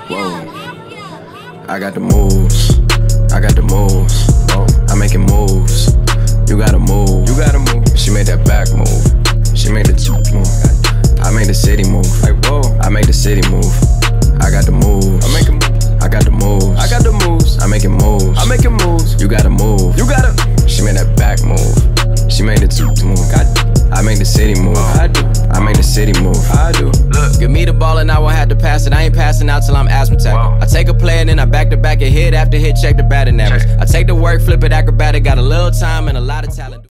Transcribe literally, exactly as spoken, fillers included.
Whoa. I got the moves. I got the moves. Whoa. I'm making moves. You gotta move. You gotta move. She made that back move. She made the top move. I made the city move. Like whoa. I make the city move. I got the moves. I make moves. I got the moves. I got the moves. I'm making moves. I'm making moves. You gotta move. You gotta. She made that back move. She made the top move. I make the city move. I do. I make the city move. I do. Look, give me the ball and I won't have to pass it. I ain't passing out till I'm asthmatic. I take a play and then I back to back and hit after hit, check the batting average. I take the work, flip it acrobatic. Got a little time and a lot of talent.